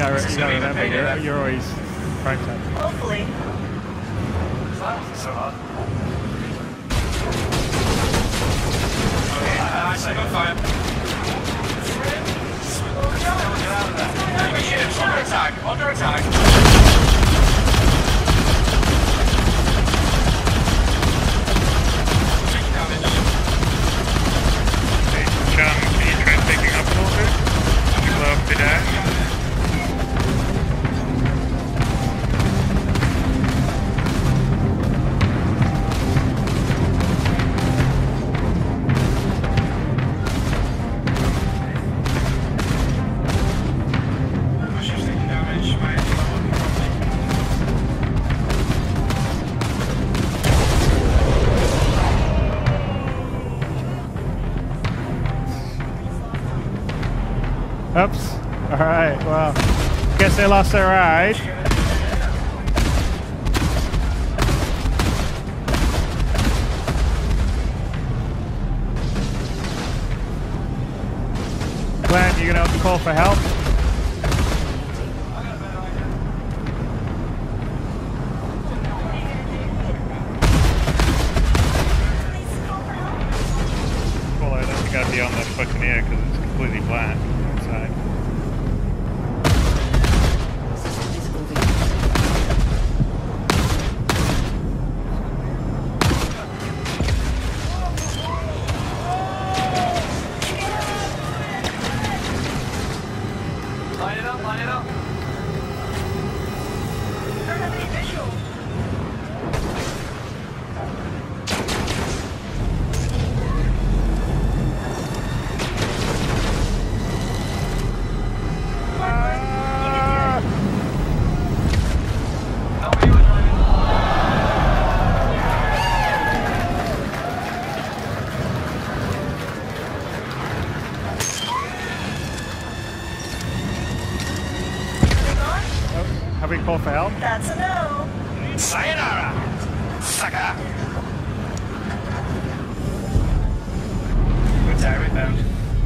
gotta remember, you're always prime time. Hopefully. That wasn't so hard. Okay, I got fire. Get out of there. Enemy units under attack, under attack. Taking damage. Hey, Sean, can you try picking up a little bit? Slow up the dash. Oops. Alright, well, guess they lost their ride. Glenn, you gonna call for help? Well, I don't think I'd be on the Buccaneer because it's completely black inside. Line it up, line it up. I don't have any visual. Not where you were driving. Have we called for help? That's a no. Sayonara, sucker. Good time inbound.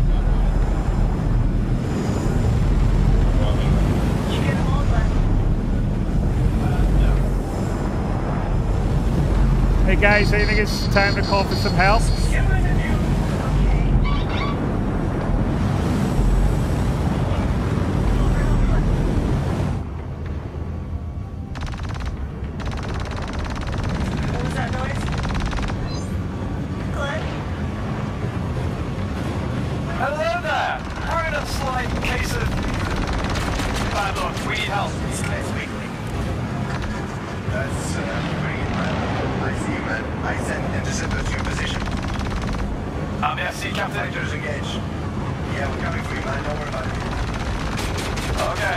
You get them all, Glenn. Hey guys, do you think it's time to call for some help? What was that noise? Glenn? Hello there. We're in a slight case of bad luck. We need help. That's pretty incredible. I see you, man. I sent interceptors to your position. I'm the FC captain. Fighters engaged. Yeah, we're coming for you, man. Don't worry about it. Okay.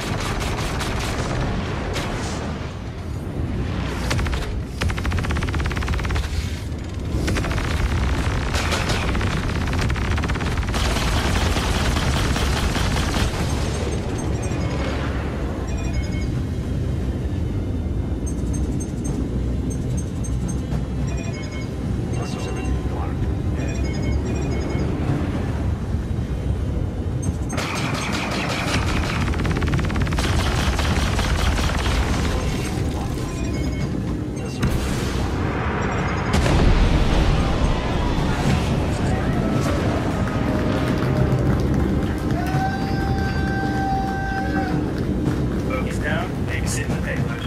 Focus down. Exit the payload.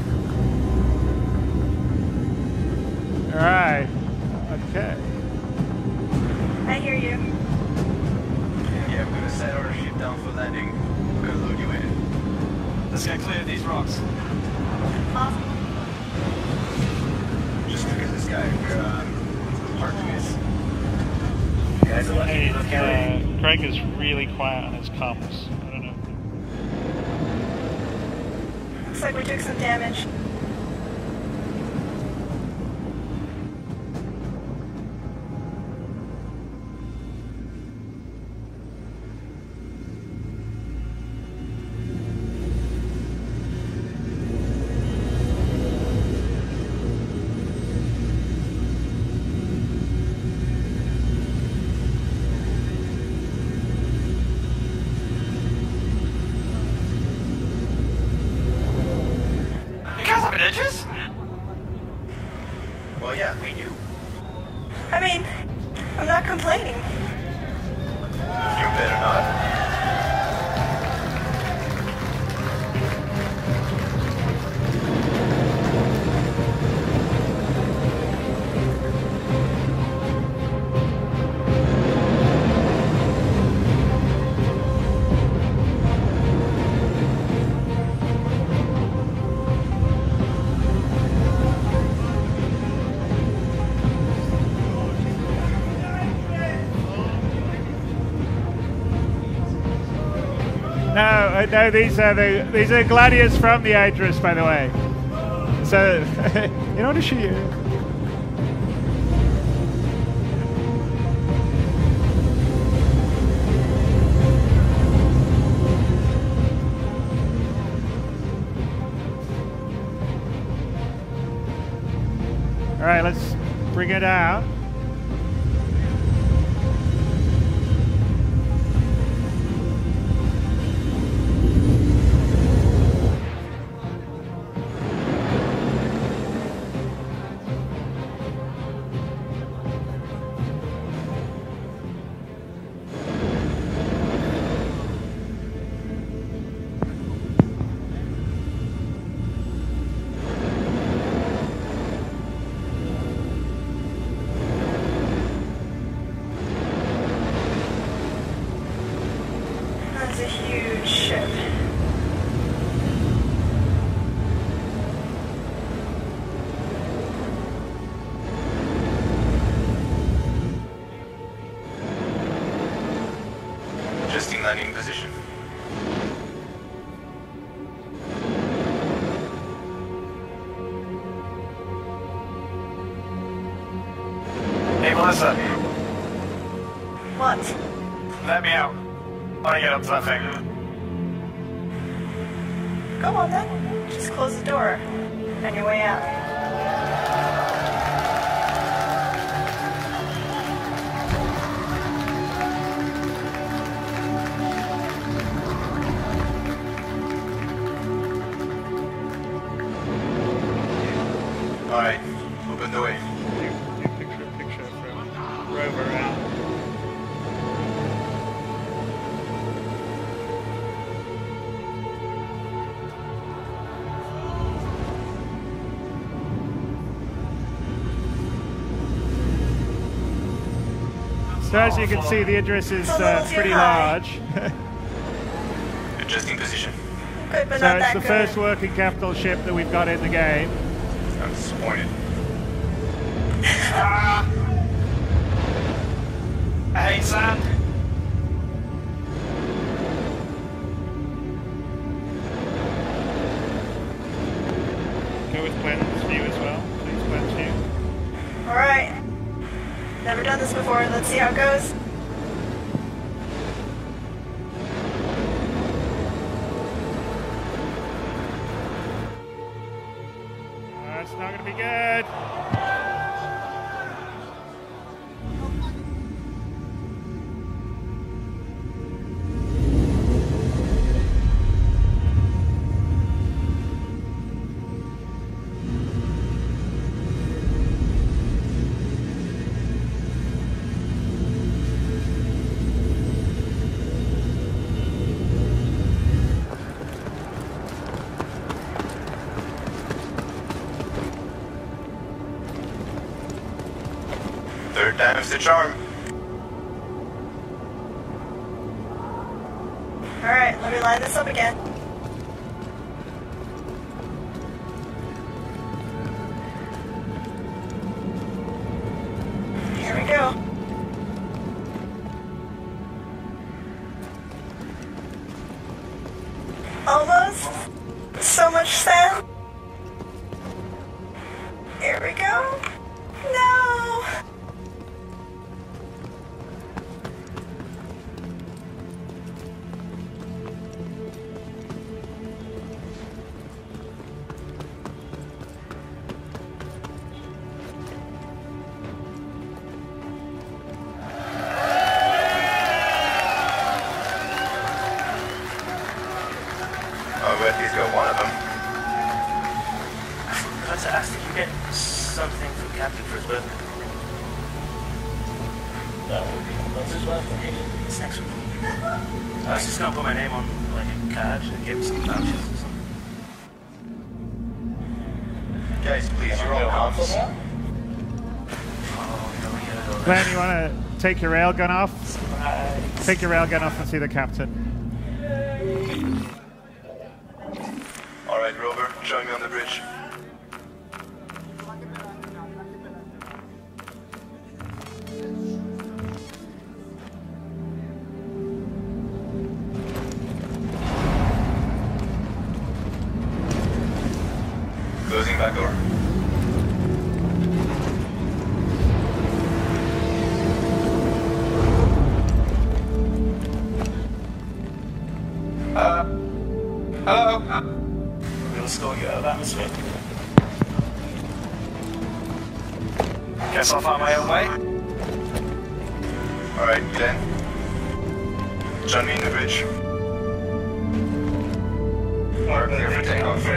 Alright. Okay. I hear you. Yeah, we're gonna set our ship down for landing. We're gonna load you in. Let's get clear of these rocks. Awesome. Just look at this guy. We're hard to miss. You guys are lucky. Hey, Craig is really quiet on his comms. I don't know. Looks like we took some damage. Well, yeah, we knew. I mean, I'm not complaining. You better not. No, these are gladiators from the Idris, by the way. So, in order to shoot you. All right, let's bring it out. That's a huge ship. Adjusting landing position. Hey, Melissa, What? let me out. I want to get up to that thing. Go on then. Just close the door. On your way out. Alright, open the way. You picture from Rover out. So as you can see, the Idris is It's a little too pretty high. large. Adjusting position. Good, but So not it's that the good. first working capital ship that we've got in the game. I'm disappointed. I hate sand. Go with Glenn's view as well. Please, Glenn's view. Alright. Never done this before. Let's see how it goes. It's not going to be good. Third time's the charm. Alright, let me line this up again. Here we go. Almost. So much sand. Here we go. No. captain for his birthday. What's his birthday? It's next week. I was just gonna put my name on like a card and give him some vouchers or something. Guys, please, you're all comms. Glenn, you want to take your railgun off? Take your railgun off and see the captain. Alright, Rover, join me on the bridge. Closing back door. Hello? We'll still get out of atmosphere. Guess I'll find my own way. Alright, Glenn. Join me in the bridge. We're clear for takeoff.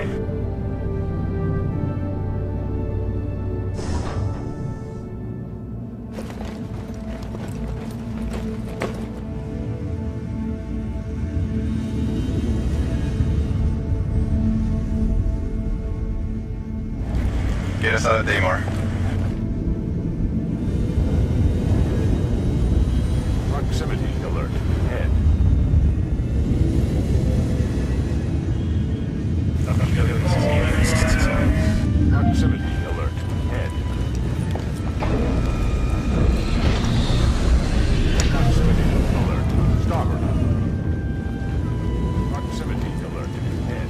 Get us out of Daymar. Proximity alert. Head. Proximity alert. Head. Proximity alert. Starboard. Proximity alert. Head.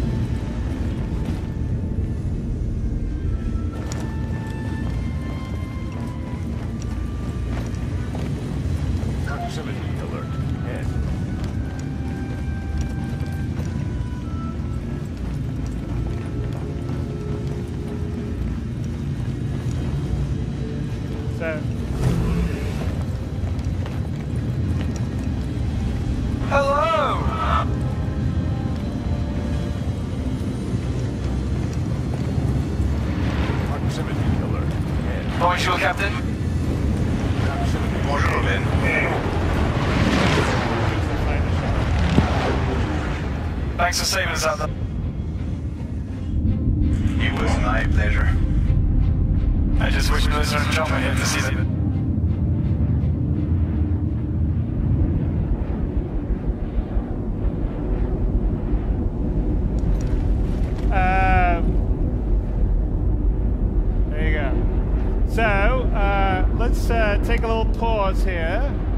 Proximity alert. Head. So, Hello! Proximity alert. Head. Bonjour, Captain. Proximity. Bonjour, Ben. Thanks for saving us out there. It was my pleasure. I just wish Blizzard and John were here to see that. there you go. So, let's take a little pause here.